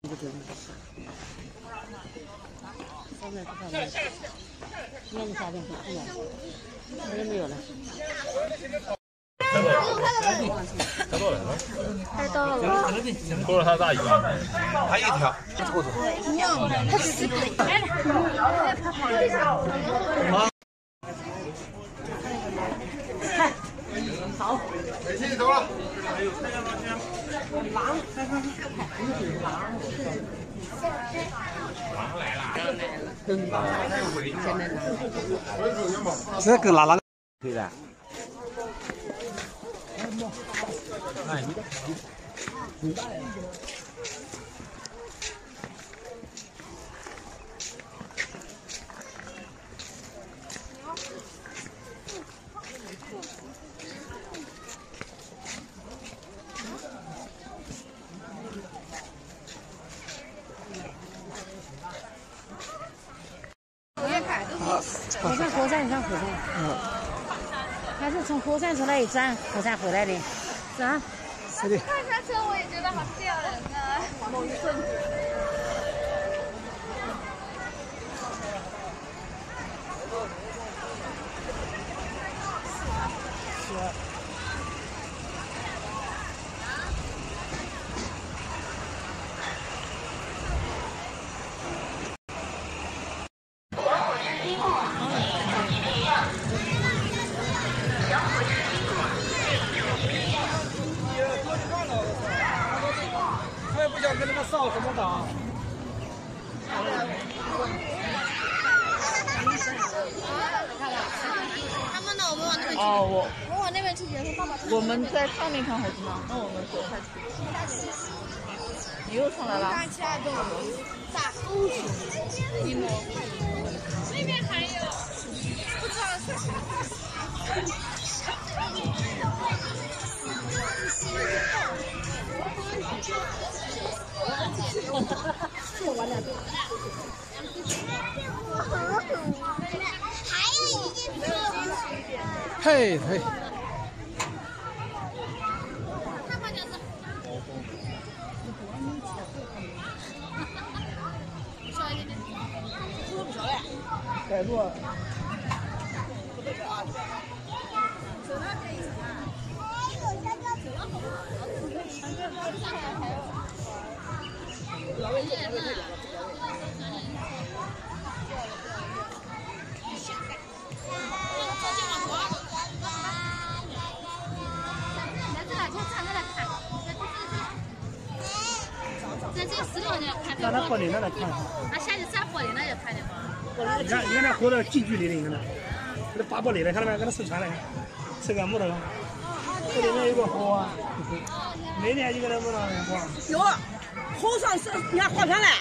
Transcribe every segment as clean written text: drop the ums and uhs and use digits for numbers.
不对。现在不看了，面的下面不看了，这个没有了。 太到了， 多少它大一个？还一条，臭臭。 它是好， 美琪，你走了。 狼来了，跟狼现在这跟哪可以的？ 哎，你你看火山，你看火山，他是从火山出来一转，火山回来的，是啊。 是的。 看下车我也觉得好吓人啊！某一瞬间。 我也不想跟他们扫什么档。 他们呢？我们往那边去。 哦， 我往那边去，然后爸爸。 我们在上面看猴子呢，那我们走下去。你又上来了。 大家都大欧熊，一模。那边还有，不知道。还有一件嘿嘿。改过。 在这石头上看。 让它玻璃那来看。 那下去砸玻璃那也看见吗？ 你看那活到近距离的，你看那，给它拔玻璃了，看到没？给它手传了，这个木头，这里面有个河啊，每年就给它木头哇。 有，河上是你看划船嘞。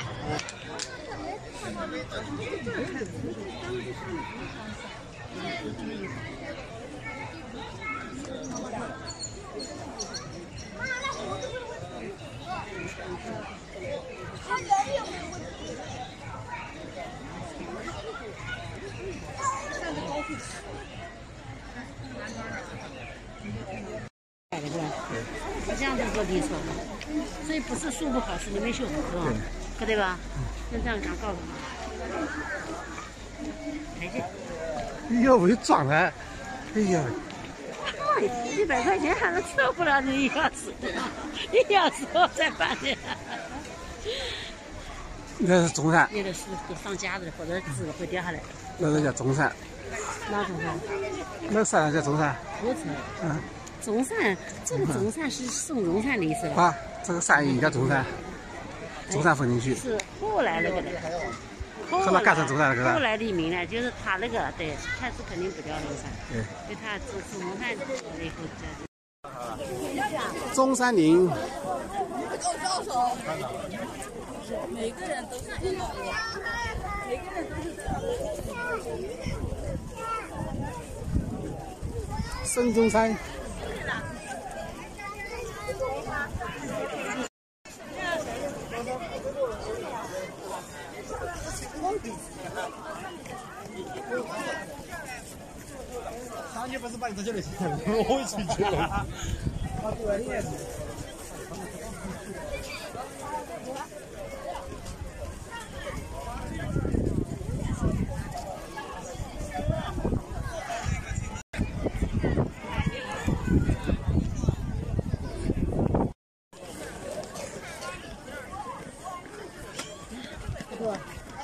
是这样子做的说，所以不是修不好，是你没修好，是吧？可对吧？就这样讲告诉你。再见。 哎呦，我就撞了，哎呀 ！100块钱还能测不了你1小时，1小时我再办的。 那是中山。 那个是上架子的，或者纸会掉下来的。 那个叫中山。 哪中山？ 那山叫中山。 不是。嗯。中山，这个中山是宋中山的意思。 啊，这个山也叫中山，中山风景区。 是后来那个的。 后来改成中山那个。 后来的名呢，就是他那个对，开始肯定不叫中山。 对。 就他中山以后叫。 中山陵。 每个人都是这样，每个人都是这样。 孙中山。上去不是把你这就得我也去去了。啊，对，也是。 多。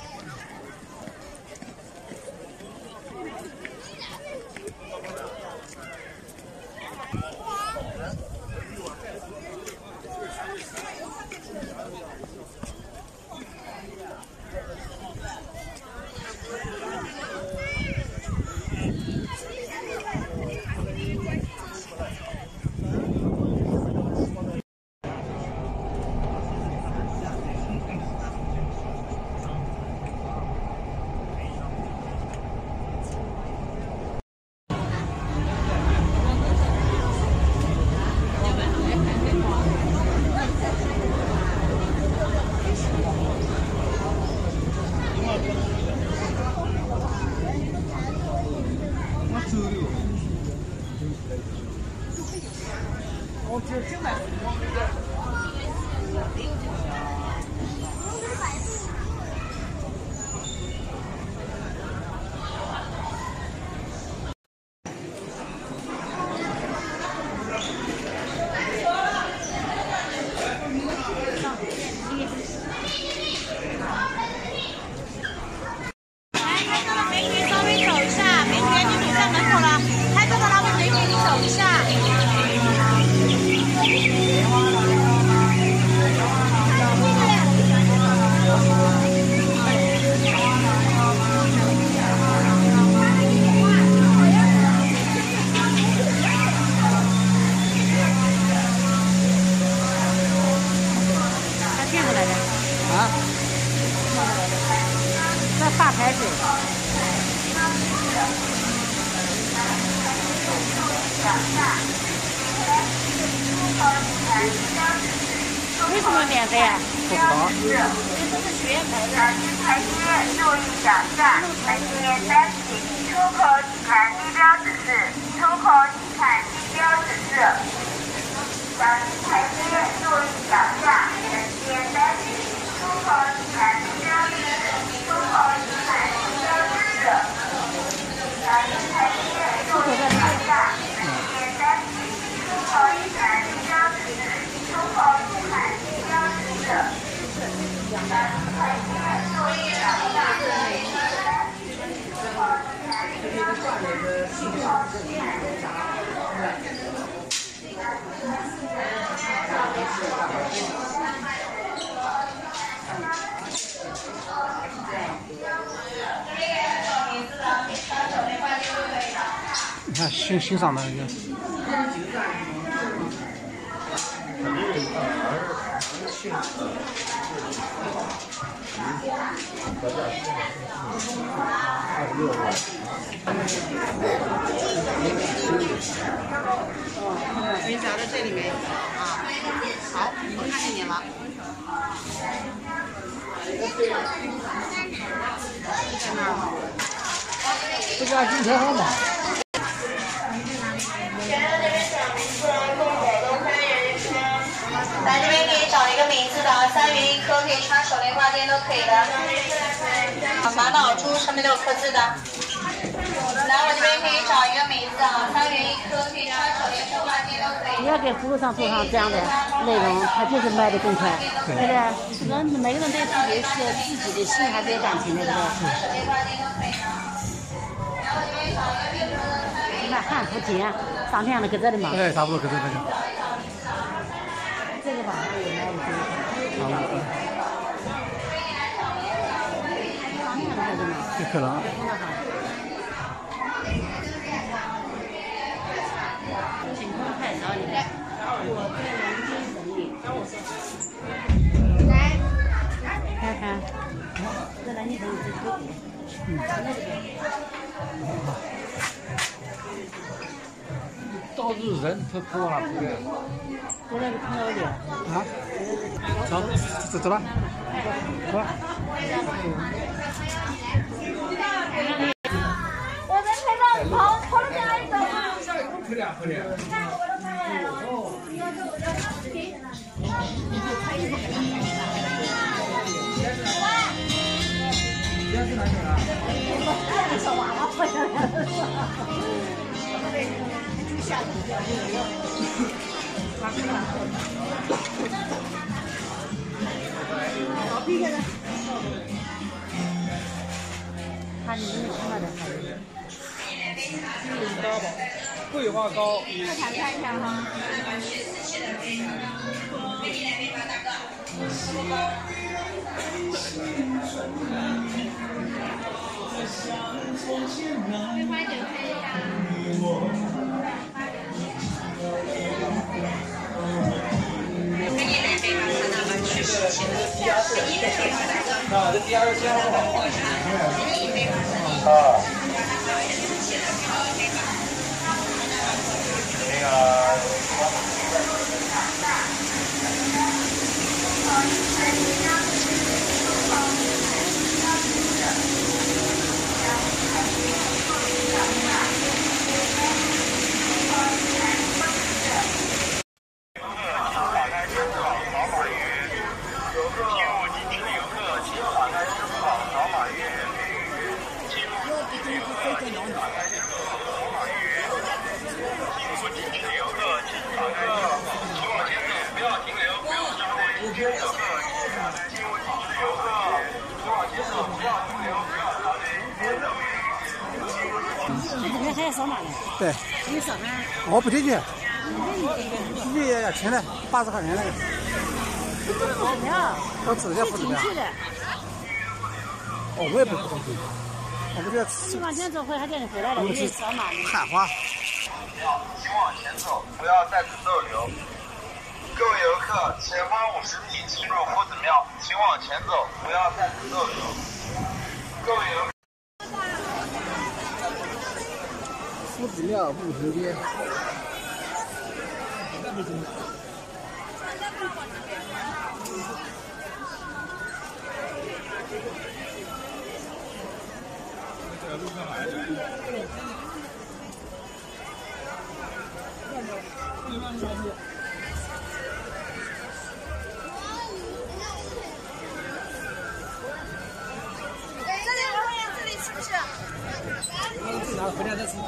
大排水。为什么免费啊？不知道。这是学院排的。台阶注意脚下，门边单行，出口请看地标指示，出口请看地标指示。台阶注意脚下，门边单行，出口请看地标指示，出口请看地标指示。台阶注意脚下，门边单行，出口请看地标指示，出口请看地标指示。台阶注意脚下，门边单行，出口请看地标指示，出口请看地标指示。 你看欣赏的那个。 没夹在这里面啊。好，我看见你了。在那儿吗？ 这家金车号码。 来这边可以找一个名字的，3元1颗，可以插手链挂件都可以的。玛瑙珠上面都有刻字的。来，我这边可以找一个名字啊，3元1颗，可以插手链挂件都可以。 你要给服务上做上这样的内容，它就是卖的更快，对不对？人每个人对自己的心还是有感情的，对不对？你看汉服节上天的搁这里嘛？ 哎，差不多搁这个。 这个网上有卖的这个。 这可能。 情况太少，你看。来，看看，这来你等这个。 到处人都跑哪去了？ 在那个朋友里。 啊？走吧，走吧。 我们陪到跑了下一走。 快点，快点。 好，闭下来。 看你有什么的还有。 高吧，桂花糕。 这盘看一下哈。桂花酒看一下。 啊，这第二个先好不好？啊。那个。 这边还要扫码呢。 对。 你扫码？ 我不进去。进去也要钱的，80块钱那个。我直接付的。哦，我也不进去。我们这去往前走，回他店里回来了，你扫码。 看花。 请往前走，不要在此逗留。各位游客，前方50米进入夫子庙，请往前走，不要在此逗留。各位游客。 夫子庙步行街。 这里是不是？ 拿回来再吃。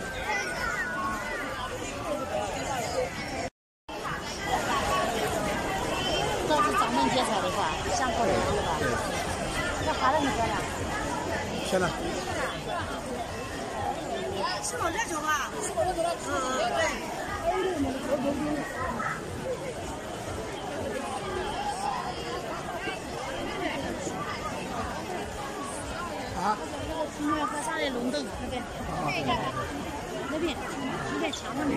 这是掌门接菜的话，香口的是吧？这花了你多少？ 行了。 是我这球吧？是我这球吧？对。 啊？ 那个和尚的龙灯那边，那边墙上面。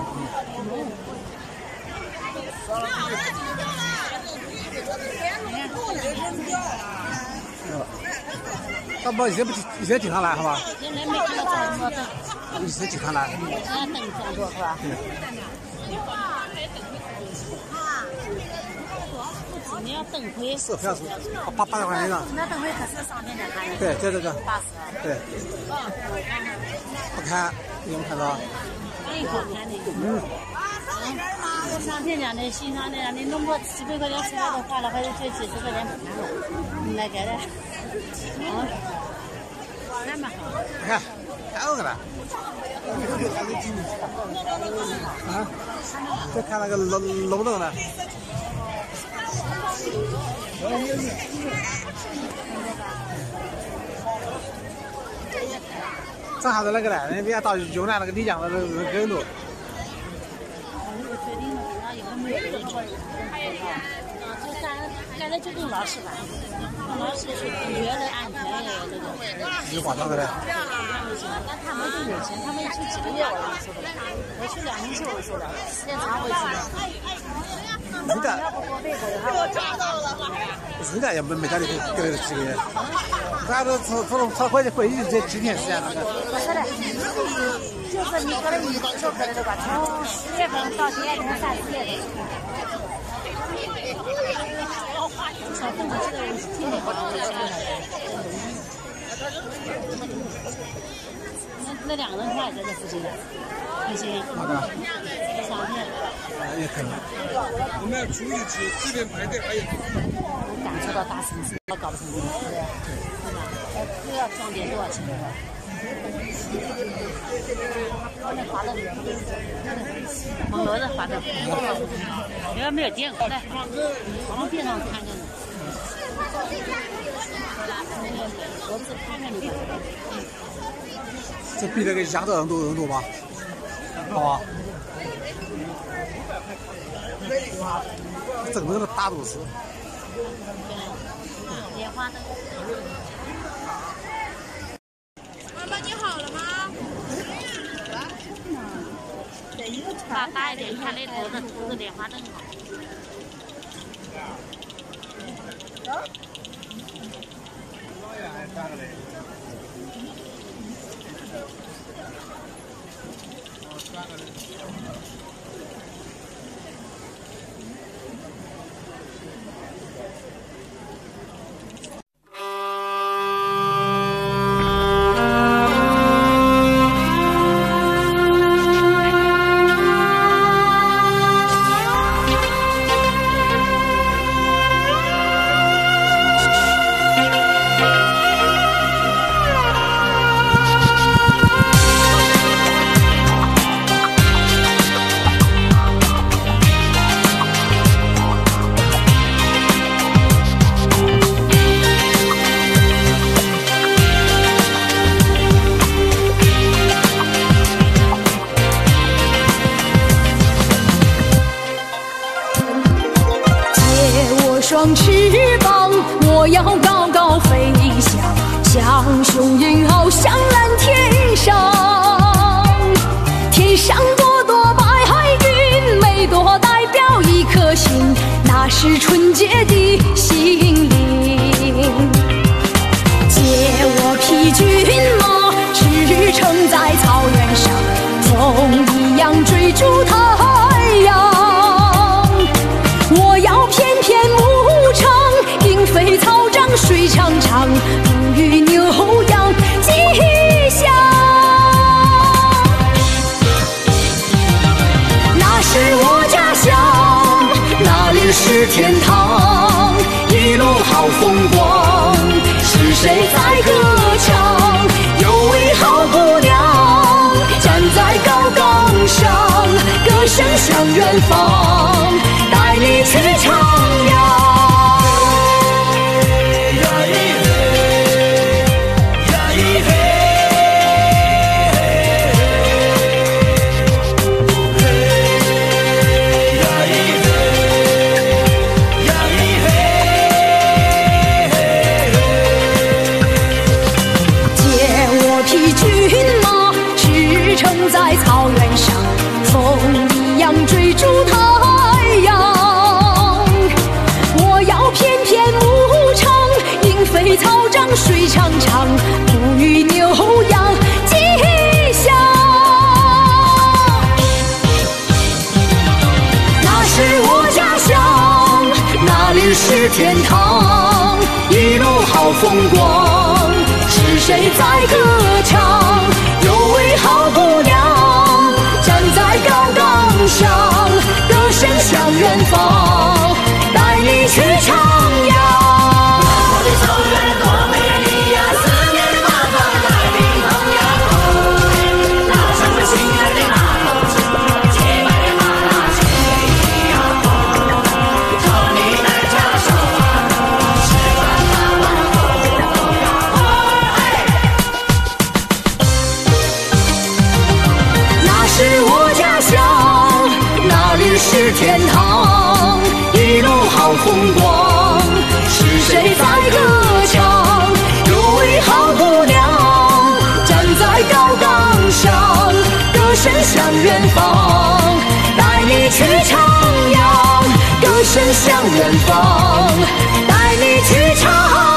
那不一直经常来，好吧？ 现在没看到这么灯。 一直经常来。 那灯装多是吧？ 对。 你要灯会是票数，80块钱的。 那灯会可是上天的看的。 对，这个。 80。 对。不看，有没有看到？ 很好看的。上天讲的，欣赏的，你弄个700块钱出来的花了，还有这几十块钱不看了，那个的，还蛮好。 看，还有个呢。啊？再看那个龙灯呢。正好是那个呢，人家到云南那个丽江的人更多。 改了就更老实吧，老实是越来安全也那个。 有保障的嘞。 但他们就有钱，他们去几个月我都收不了，我去2年就收了，时间长我也收了。 人家我抓到了，人家也没家里给了几个月，咱都从回去这几天时间那个。 不是的，就是你可能你就可能的吧，从10月份到现在可能3、4月份。小凤这个人挺好的，那2个人他也在这附近的，不行。 好的。 上天。 也可以。 我们要出去吃，这边排队还有。 我感受到大城市，我搞不成这个，对吧？这要装点多少钱？那花的，蒙罗的花的，要没有电，来，往边上看着呢。 这比那个压的硬度吧，好吧？整个大都是。 莲花灯。妈妈，你好了吗？把大一点，看那头的涂个莲花灯好。 双翅膀，我要高高飞翔，像雄鹰翱翔蓝天上。天上朵朵白海云，每朵代表一颗心，那是纯洁的心灵。借我匹骏马，驰骋在草原上，风一样追逐太阳。我要翩翩牧场，鹰飞草长水长长，不与牛羊吉祥。那是我家乡，那里是天堂，一路好风光，是谁在歌唱？有位好姑娘站在高岗上，歌声向远方，带你去徜徉。在草原上，风一样追逐太阳。我要翩翩牧场，鹰飞草长水长长，不与牛羊吉祥。那是我家乡，那里是天堂，一路好风光，是谁在歌唱？有位好姑娘站在高岗上，歌声向远方，带你去徜徉。我的草原多美丽呀，四面八方太平洋呀，那是我心爱的那头车，洁白的马拉雪呀，朝你来唱首啊，十万八万后呀，是我家乡，那里是天堂，一路好风光，是谁在歌唱？有位好姑娘站在高岗上，歌声向远方，带你去徜徉。歌声向远方，带你去徜徉。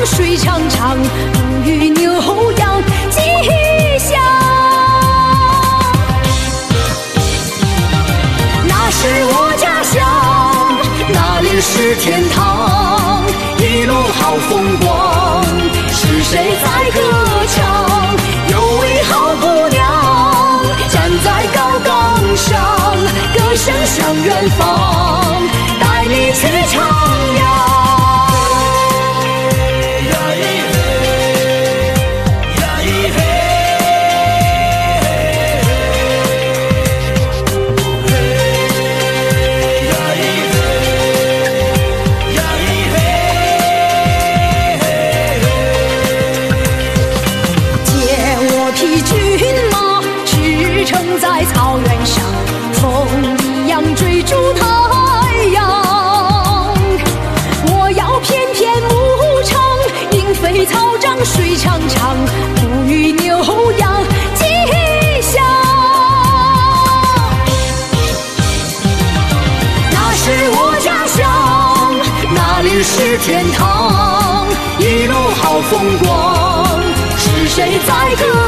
水长长，不与牛羊吉祥。那是我家乡，那里是天堂，一路好风光。是谁在歌唱？有位好姑娘站在高岗上，歌声向远方，带你去徜徉。在草原上，风一样追逐太阳。我要翩翩牧场，莺飞草长水长长，不与牛羊吉祥。那是我家乡，那里是天堂，一路好风光。是谁在歌